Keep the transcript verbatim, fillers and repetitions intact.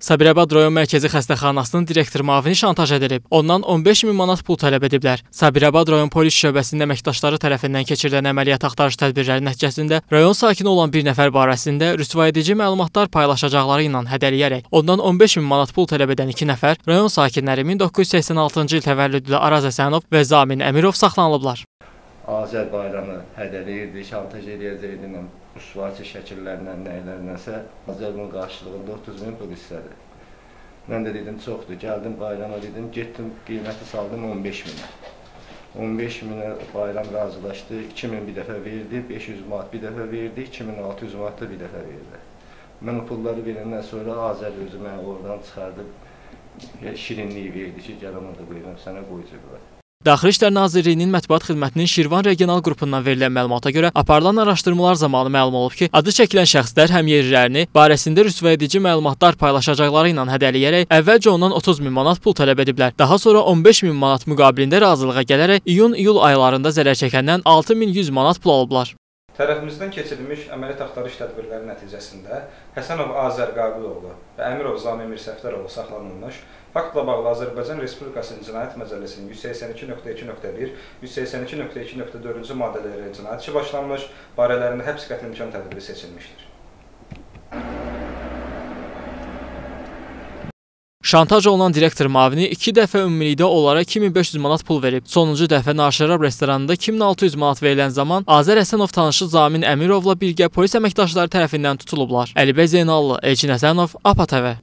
Sabirabad rayon mərkəzi xəstəxanasının direktor müavini şantaj edilib. Ondan on beş min manat pul tələb ediblər. Sabirabad rayon polis şöbəsinin əməkdaşları tərəfindən keçirilən əməliyyat axtarış tədbirləri nəticəsində rayon sakini olan bir nəfər barəsində rüsvayedici məlumatlar paylaşacaqları ilə hədələyərək ondan on beş min manat pul tələb edən iki nəfər rayon sakinləri min doqquz yüz səksən altıncı il təvəllüdlü Araz Həsənov və Zamin Əmirov saxlanılıblar. Azər bayramı hədələyirdi, şantaj edəcəkdi, rüsvayçı şəkillərlə, nəylərlənsə Azər bunun qarşılığında otuz min pul istədi. Mən də dedim, çoxdur, gəldim bayrama dedim, getdim, qiyməti saldım on beş minə. on beş minə bayram razılaşdı, iki min bir dəfə verdi, beş yüz manat bir dəfə verdi, iki min altı yüz manat da bir dəfə verdi. Mən o pulları verəndən sonra Azər özü mənə oradan çıxardıb, şirinliyi verdi ki, gəl onu da buyuram, sənə qoyacaqlar. Daxili İşlər Nazirliyinin mətbuat xidmətinin Şirvan regional qrupundan verilən məlumata görə aparılan araşdırmalar zamanı məlum olub ki, adı çəkilən şəxslər həmyerlilərini barəsində rüsvayedici məlumatlar paylaşacaqları ilə hədələyərək əvvəlcə ondan otuz min manat pul tələb ediblər. Daha sonra on beş min manat müqabilində razılığa gələrək iyun-iyul aylarında zərər çəkəndən altı min yüz manat pul alıblar. Tərəfimizdən keçirilmiş əməliyyat axtarış tədbirləri nəticəsində Həsənov Azər Qabiloğlu və Əmirov Zamin Mirsəfdaroğlu saxlanılmış, faktla bağlı Azərbaycan Respublikasının Cinayət Məcəlləsinin yüz səksən iki nöqtə iki nöqtə bir, yüz səksən iki nöqtə iki nöqtə dördüncü maddələri cinayət işi başlanmış, barələrində həbs qəti imkan tədbiri seçilmişdir. Şantaj olunan direktor müavini iki dəfə ümumilikdə onlara iki min beş yüz manat pul verib. Sonuncu dəfə Naşirab restoranında iki min altı yüz manat verilən zaman Azər Həsənov tanışı Zamin Əmirovla birgə polis əməkdaşları tərəfindən tutulublar. Əlibəy Zeynallı, Elçin Həsənov, APA T V.